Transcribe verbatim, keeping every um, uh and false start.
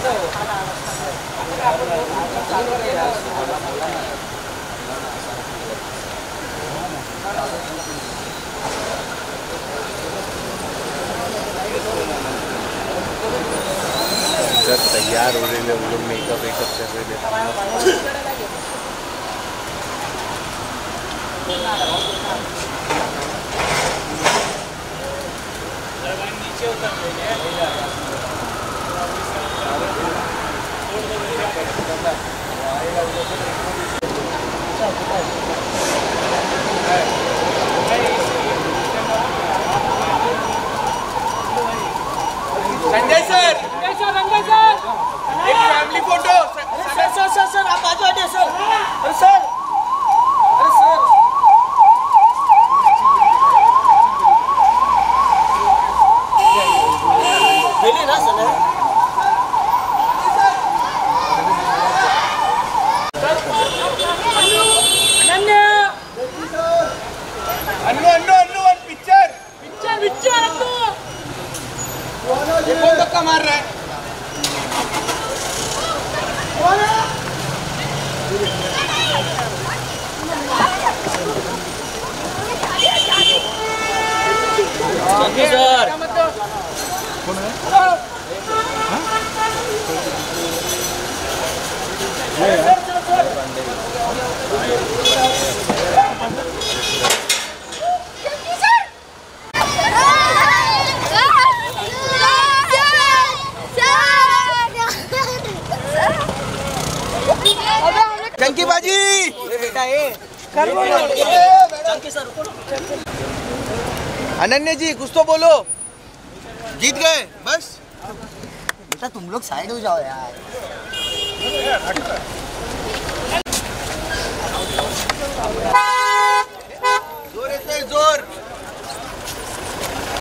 तैयार हो रहे हैं वो लोग, मेकअप वेकअप कर रहे हैं। नीचे उतर Sanjay sir, Sanjay sir, Sanjay sir, एक family photo. Sir sir sir sir आप आ जाओ सर। अरे सर, अरे सर मिली ना sir. Annu Annu Annu one picture picture picture Annu. ये कौन धक्का मार रहा है? Thank you sir. कौन है? चंकी बाजी बेटा ये कर बोलो। चंकी सर रुको। अनन्या जी कुछ तो बोलो। जीत गए बस। बेटा तुम लोग साइड हो जाओ यार।